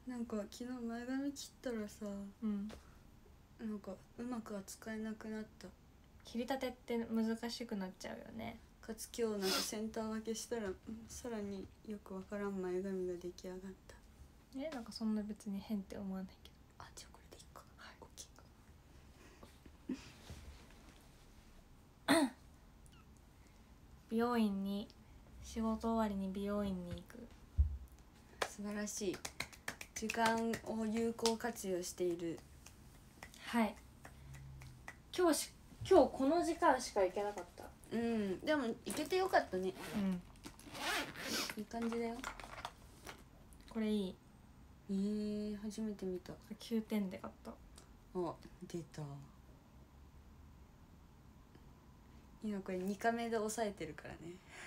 なんか昨日前髪切ったらさ、なんかうまく扱えなくなった。 切りたてって難しくなっちゃうよね。 かつ今日なんかセンター分けしたらさらによくわからん前髪が出来上がった。 なんかそんな別に変って思わないけど。 あ、じゃあこれでいいか。はい、オッケー。 美容院に仕事終わりに美容院に行く。 素晴らしい。時間を有効活用している。 はい。今日この時間しか行けなかった。 うん、でも行けてよかったね。 うん、 いい感じだよ。 これいい。 初めて見た。 9点で買った。 あ、出た。今これ2カメで押さえてるからね。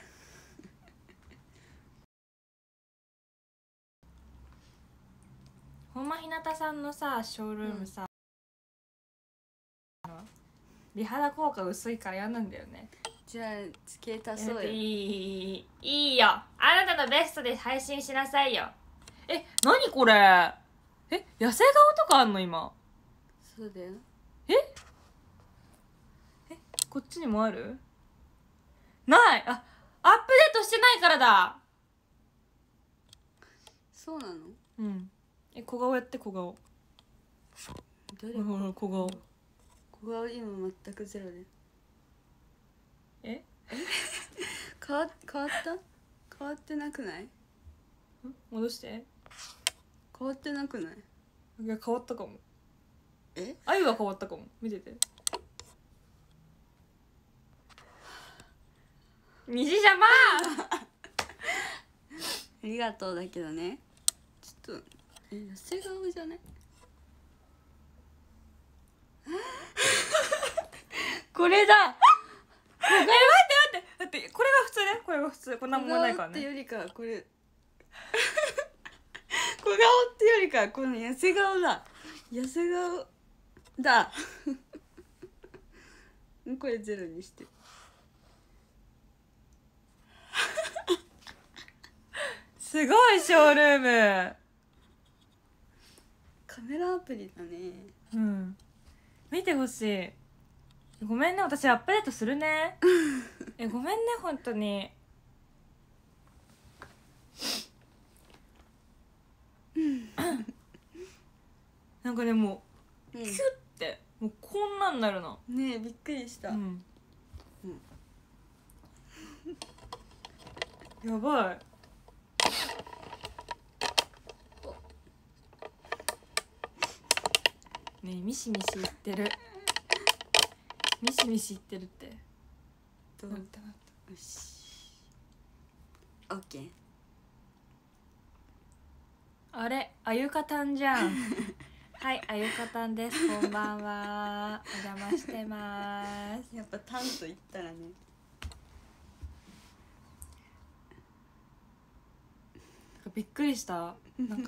本間ひなたさんのさショールームさ、美肌効果薄いから嫌なんだよね。 じゃあ付け足そうよ。 いいよ。あなたのベストで配信しなさいよ。何これ。痩せ顔とかあんの今。 そうだよ。 こっちにもある？ない。アップデートしてないからだ。 そうなの？ うん。小顔やって。小顔。 誰？ ほら小顔。 小顔今全くゼロで。変わった変わってなくない？ 戻して。 変わってなくない？ いや変わったかも。 あゆは変わったかも。見てて。虹じゃまありがとうだけどね。ちょっと痩せ顔じゃない？これだ。 待って、これが普通ね。これが普通。これなんもないからね。 小顔ってよりかこれ小顔ってよりかこの痩せ顔だ。痩せ顔だこれゼロにしてすごいショールーム。 カメラアプリだね。 うん。見てほしい。ごめんね、私アップデートするね。ごめんね、本当に。なんかでも、キュッてもうこんなんなるの。 ねえ、びっくりした。 やばい。ねえ、ミシミシ言ってる。ミシミシ言ってるって。 どう？ なった。 よし。オッケー。 あれ、あゆかたんじゃん。はい、あゆかたんです。こんばんは。お邪魔してます。 やっぱタンと言ったらね。 びっくりした。なんか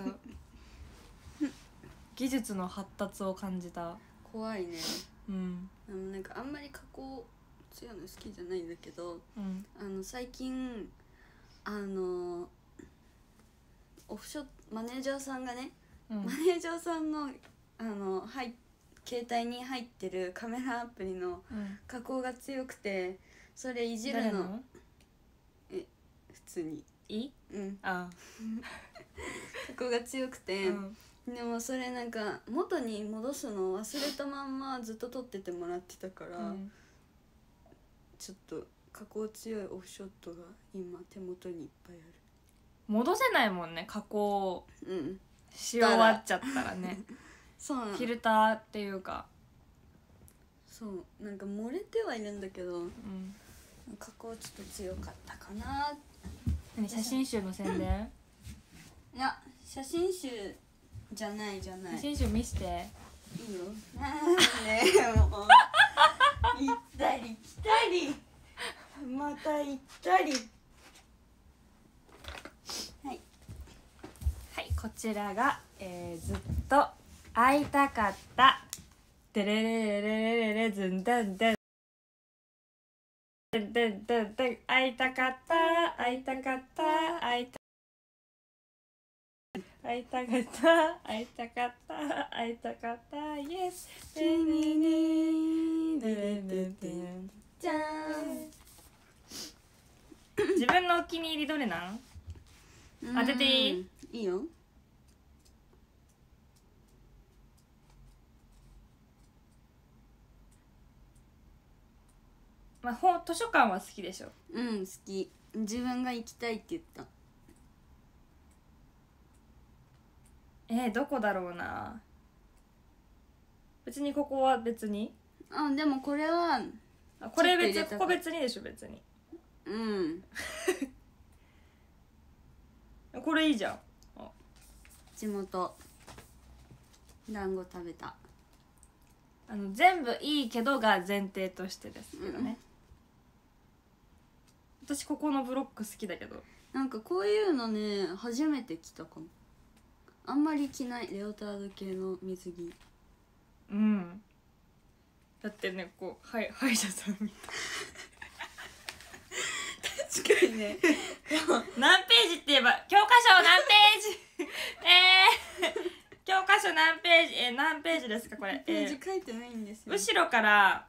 技術の発達を感じた。 怖いね。 なんかあんまり加工強いの好きじゃないんだけど、最近オフショマネージャーさんがね、マネージャーさんの携帯に入ってるカメラアプリの加工が強くて、それいじるの。普通に加工が強くて、でもそれなんか元に戻すの忘れたまんまずっと撮っててもらってたから、ちょっと加工強いオフショットが今手元にいっぱいある。 戻せないもんね、加工し終わっちゃったらね。 そうなの。 フィルターっていうか、 そうなんか漏れてはいるんだけど、加工ちょっと強かったかな。 写真集の宣伝？ いや、写真集じゃない。写真集見して。 いいよ。なんでもう行ったり来たりまた行ったり。 はい、こちらが、ずっと会いたかったテレレレレレレズンダンダン会いたかった会いたかった会いたかった会いたかった Yes 君にじゃーん。 自分のお気に入りどれなん？当てていい？ いいよ。 まあ、図書館は好きでしょ。 うん好き。自分が行きたいって言った。 どこだろうな。別にここは別に。 あでもこれはこれ別ここ別にでしょ別に。 うんこれいいじゃん。 地元団子食べた。 全部いいけどが前提としてですけどね、私ここのブロック好きだけど。 なんかこういうのね初めて着たかも。あんまり着ないレオタード系の水着。 うんだってねこう歯医者さんみたい。 確かにね何ページって言えば教科書何ページ教科書何ページ何ページですかこれ。 ページ書いてないんですよ。 後ろから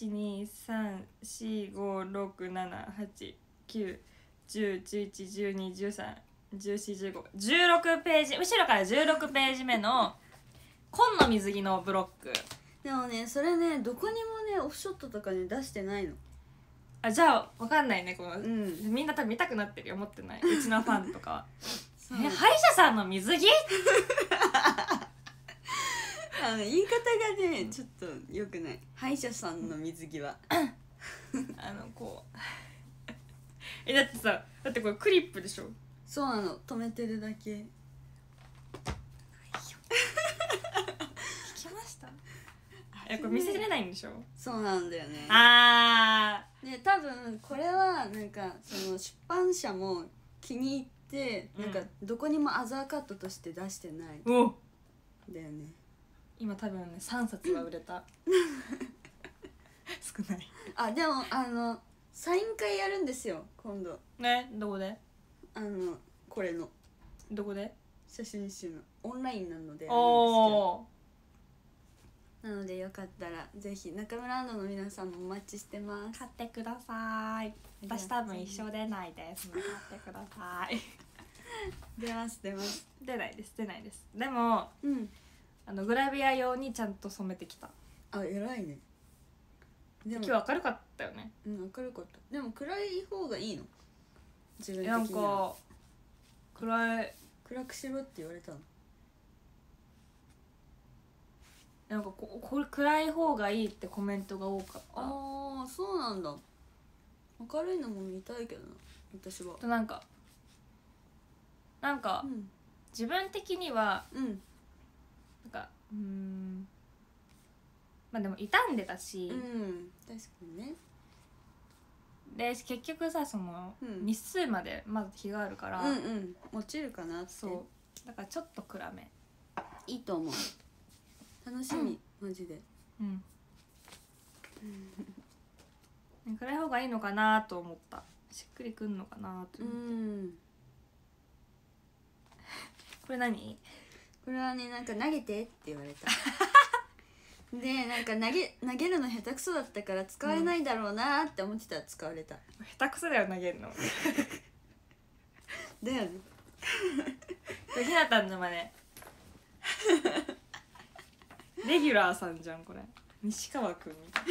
12345678910111213141516ページ、後ろから16ページ目の紺の水着のブロック。 でもねそれねどこにもねオフショットとかに出してないの。 あじゃあ分かんないねこの、 うんみんな多分見たくなってるよ思ってない、うちのファンとかはそう歯医者さんの水着言い方がねちょっと良くない。歯医者さんの水着はこうだってさだってこれクリップでしょ。 そうなの止めてるだけ。 聞きました？これ見せれないんでしょ。 そうなんだよね。で多分これはなんかその出版社も気に入って、なんかどこにもアザーカットとして出してないおだよね。 今多分ね3冊は売れた少ないあでもサイン会やるんですよ今度ね。どこで？ これのどこで？ 写真集のオンラインなのでおーなのでよかったらぜひ中村アンドの皆さんもお待ちしてます。 買ってください。私多分一生出ないです買ってください出ます出ます。 出ないです出ないです。でもうんグラビア用にちゃんと染めてきた。 あ偉いね。でも今日明るかったよね。 うん明るかった。でも暗い方がいいの自分的になんは。 か暗くしろって言われたの。 なんかこれ暗い方がいいってコメントが多かった。 ああそうなんだ。明るいのも見たいけどな私は。 となんか、 うん、 自分的にはうんなんかまあでも傷んでたし、 うん確かにね。 で結局さその、日数までまず日があるから落ちるかなって。 そうだからちょっと暗めいいと思う。楽しみ、マジで。 暗い方がいいのかなと思った。しっくりくんのかなと思って。これ何？ これはねなんか投げてって言われたでなんか投げるの下手くそだったから使えないだろうなって思ってたら使われた。 下手くそだよ投げるのだよねひなたんの真似レギュラーさんじゃんこれ。西川くんみたい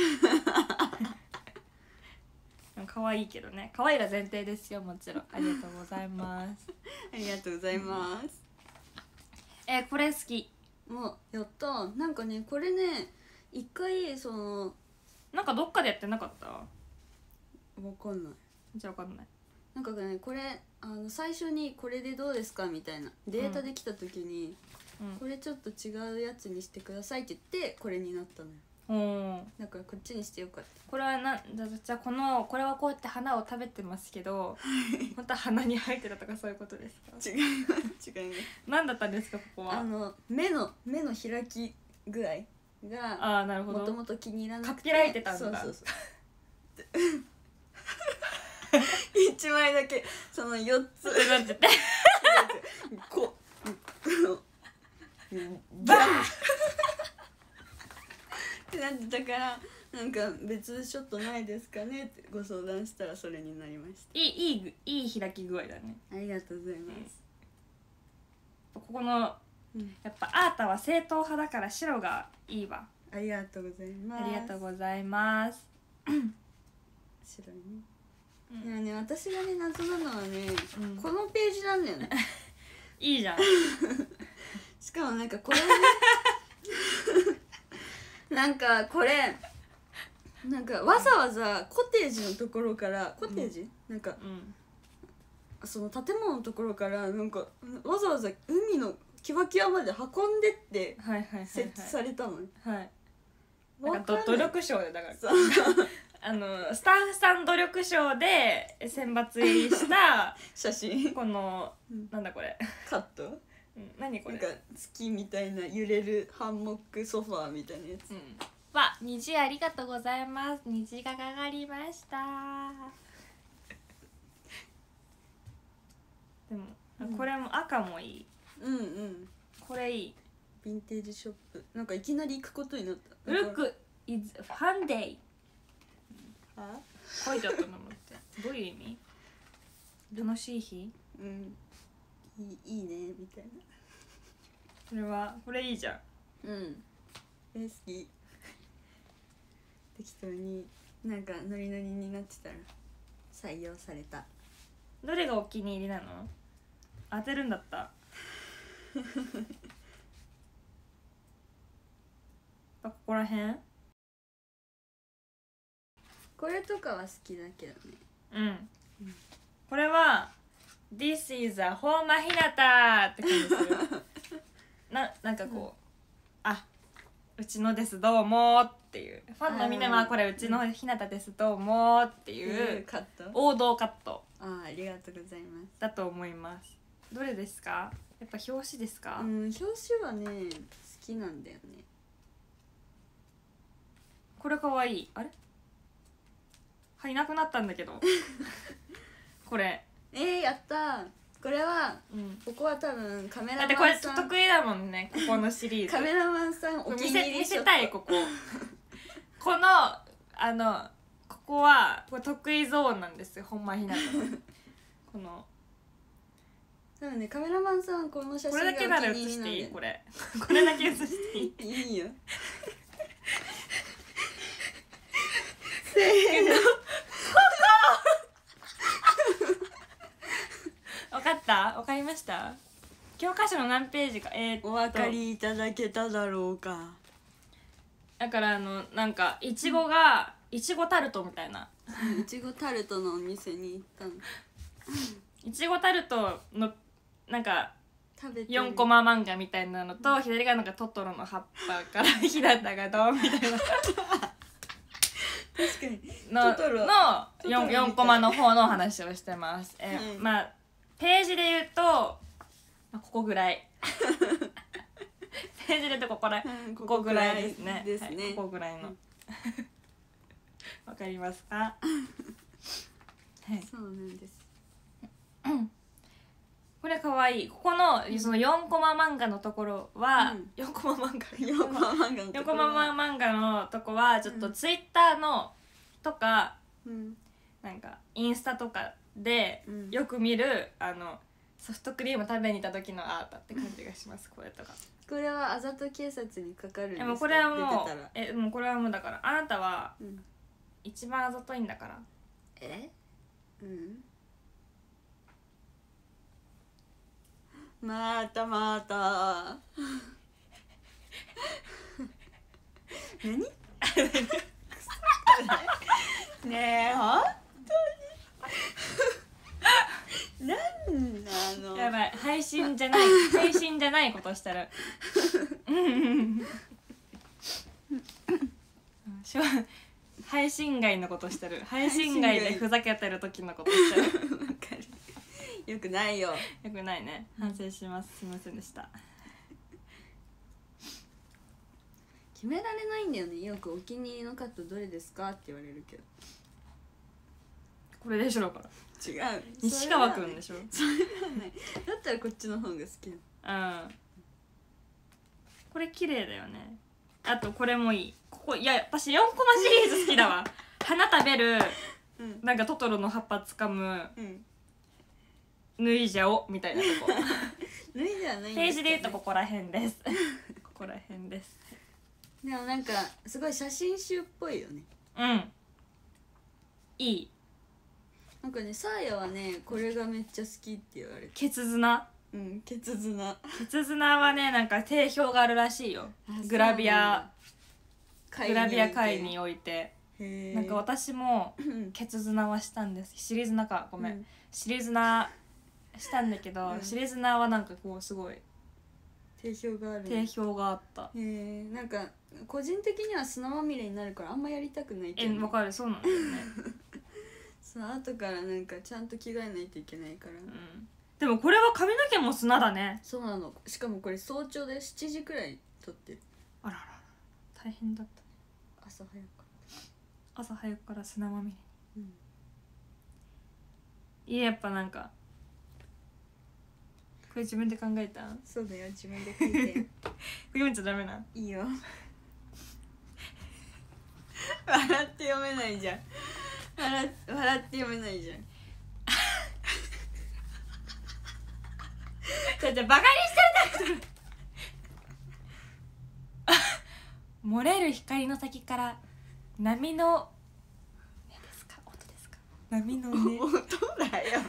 な可愛いけどね。可愛いが前提ですよもちろん。ありがとうございますありがとうございます。 これ好き。 もうやった。なんかねこれね一回そのなんかどっかでやってなかった？ わかんない。 じゃあわかんない。 なんかねこれ最初にこれでどうですかみたいなデータできた時に、これちょっと違うやつにしてくださいって言ってこれになったのよ。だからこっちにしてよかった。 これはじゃあこれはこうやって花を食べてますけど本当は鼻に入ってたとかそういうことですか？ 違います違います。 何だったんですかここは？ 目の開き具合がなるほど。 もともと気に入らなくてかっぴらいてたんだ。 そう1枚だけその4つなんて言ってこうバーってなってたから、なんか別ショットないですかねってご相談したらそれになりました。 いい開き具合だね。 ありがとうございます。 ここのやっぱあーたは正統派だから白がいいわ。 ありがとうございます。 ありがとうございます。 白いね。いやね、私がね謎なのはね、このページなんだよね。 いいじゃん。 しかもなんかこれねなんかこれなんかわざわざコテージのところからコテージ、なんか、その建物のところからなんかわざわざ海のキワキワまで運んでって設置されたのね。 はい。なんか努力賞でだからさスタッフさん努力賞で選抜入りした写真このなんだこれカット、 何これなんか月みたいな揺れるハンモックソファーみたいなやつ、 わ、虹ありがとうございます。虹がかかりました。でも、これも赤もいい。これいい。 ヴィンテージショップなんかいきなり行くことになった。 Look, it's fun day。書いてあったのもってどういう意味？楽しい日？ いいねみたいな。これいいじゃん。 好き。適当になんかノリノリになってたら採用された。 どれがお気に入りなの？当てるんだったここら辺？ これとかは好きだけどね。 これは This is a 本間ひなたって感じする。なんかこう、うちのですどうもっていう、ファンのみんなはこれうちのひなたですどうもっていうカット、 王道カット。 ありがとうございます。 だと思います。どれですか？やっぱ表紙ですか？ 表紙はね好きなんだよね。 これかわいい。あれ？いなくなったんだけどこれやったー。これは、ここは多分カメラマンさん、 だってこれ得意だもんね、ここのシリーズ。 カメラマンさんお気に入り見せたい。ここここはこれ得意ゾーンなんですよ、本間ひなたのこの多分ね、カメラマンさんこの写真がお気に入りなんだよ。 これだけなら写していい？これだけ写していい？ いいよせーのわかりました？教科書の何ページかお分かりいただけただろうか。 だからなんかいちごタルトみたいな、 いちごタルトのお店に行ったの。 いちごタルトのなんか食べて 4コマ漫画みたいなのと、左側なんかトトロの葉っぱからひなたがドンみたいな確かにの 4コマの方の話をしてます。まあページで言うとここぐらいページで言うとここぐらいですね。ここぐらいのわかりますか？はい、 そうなんです。 これかわいい。ここのその4コマ漫画のところは、4コマ漫画のとこはちょっとツイッターのとか、なんかインスタとかでよく見るソフトクリーム食べに行った時のアートって感じがします。これとか。 これはあざと警察にかかるんですか？ もうこれはもうこれはもうだからあなたは一番あざといんだから。 また何ねえ、ほんとになんなの。 やばい、配信じゃないことしたら配信外のことしてる。配信外でふざけてる時のことしてる。 わかる。よくないよ。 よくないね。反省します。すみませんでした。 決められないんだよね。よくお気に入りのカットどれですかって言われるけど。 これでしょだから。 違う。 西川くんでしょ。 それはない。だったらこっちの方が好きなの。 これ綺麗だよね。あとこれもいい。ここいや私4コマシリーズ好きだわ花食べる、 うん、 なんかトトロの葉っぱつかむ、 うん、 脱いじゃおみたいなとこ脱いじゃないんですけど、ね、 ページで言うとここら辺ですここら辺です。 でもなんかすごい写真集っぽいよね。 うん、いい。 なんかね、サーヤはねこれがめっちゃ好きって言われて。 ケツ綱。 うん、ケツ綱。 ケツ綱はねなんか定評があるらしいよ。グラビア界において。なんか私もケツ綱はしたんです。尻綱か、ごめん、尻綱したんだけど、尻綱はなんかこうすごい定評がある、 定評があった。 なんか個人的には砂まみれになるからあんまやりたくないけど、ね、 わかる、そうなんだよねそう後からなんかちゃんと着替えないといけないから、 でもこれは髪の毛も砂だね。 そうなの。しかもこれ早朝で7時くらい撮ってる。 あららら、大変だったね。 朝早く朝早くから砂まみれに、 うん、 いややっぱなんかこれ自分で考えた？ そうだよ、自分で書いて読んじゃダメな。 いいよ笑って読めないじゃん。笑って読めないじゃんじゃバカにしてるんだ漏れる光の先から波のですか、音ですか、波のね音だよ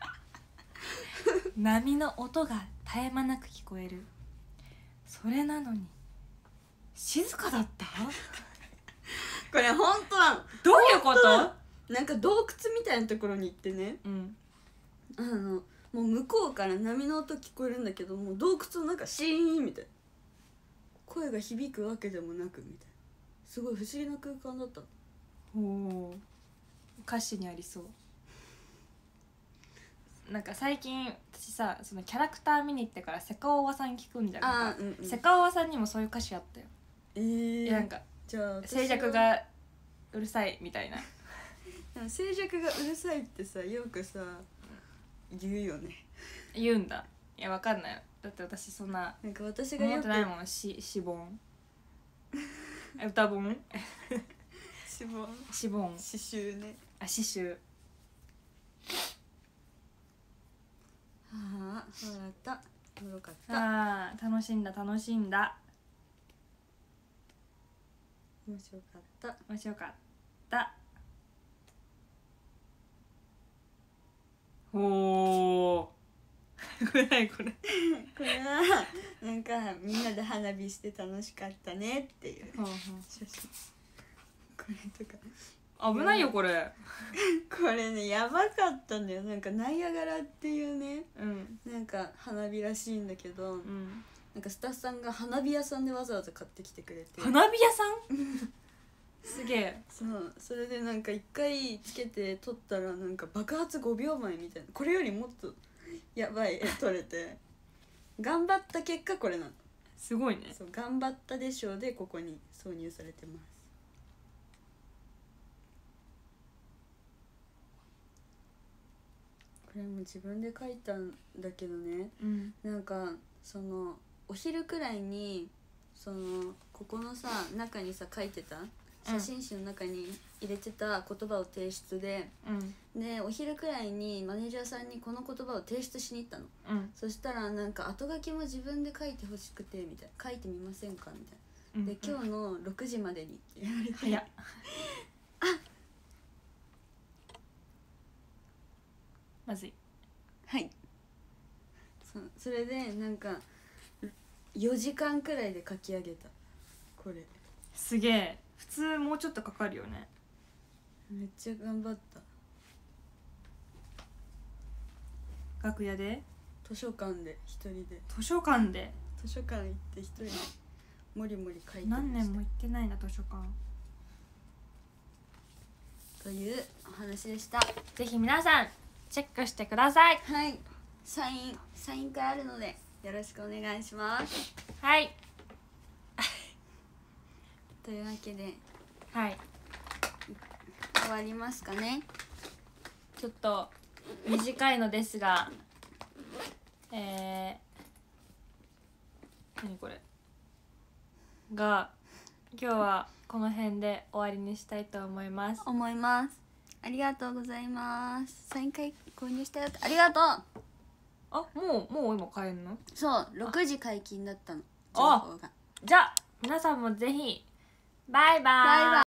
波の音が絶え間なく聞こえる。それなのに静かだったこれ本当なの。 どういうこと？ なんか洞窟みたいなところに行ってね、もう向こうから波の音聞こえるんだけど、もう洞窟の中シーンみたいな、声が響くわけでもなくみたいな、すごい不思議な空間だったの。 お歌詞にありそう。なんか最近私さ、そのキャラクター見に行ってからセカオワさん聞くんじゃんか、セカオワさんにもそういう歌詞あったよ。なんかじゃあ静寂がうるさいみたいな静寂がうるさいってさよくさ言うよね。 言うんだ。いやわかんないよ、だって私そんななんか私がよく思ってないもん。し本歌本しぼんし本刺繍ね。 あ、刺繍。 ああ笑った、おもろかった。 あー楽しんだ楽しんだ、 面白かった。 面白かった。おーこれ何これこれはなんかみんなで花火して楽しかったねっていう写真。これとか危ないよこれこれねやばかったんだよ。なんかナイアガラっていうね、なんか花火らしいんだけど、なんかスタッフさんが花火屋さんでわざわざ買ってきてくれて。 花火屋さんすげえ。 そうそれでなんか一回つけて撮ったらなんか爆発5秒前みたいな、これよりもっとやばい絵撮れて頑張った結果これなの。 すごいね。 そう頑張ったでしょうでここに挿入されてます。これも自分で描いたんだけどね、なんかそのお昼くらいにそのここのさ中にさ書いてた写真集の中に入れてた言葉を提出で、でお昼くらいにマネージャーさんにこの言葉を提出しに行ったの、そしたらなんか後書きも自分で書いてほしくてみたいな、書いてみませんかみたいな、で今日の6時までにって言われて早っまずい。 はいそれでなんか4時間くらいで書き上げた。これすげえ。普通もうちょっとかかるよね。 めっちゃ頑張った。 楽屋で図書館で一人で図書館で図書館行って一人でもりもり書いてました。 何年も行ってないな図書館というお話でした。 ぜひ皆さんチェックしてください。 はい、サイン会あるのでよろしくお願いします。 はいというわけではい終わりますかね。 ちょっと短いのですが何これが今日はこの辺で終わりにしたいと思います。 ありがとうございます。サイン会購入したよってありがとう。 あ、もう今買えんの？ そう6時解禁だったの情報が。 じゃあ皆さんもぜひバイバイ。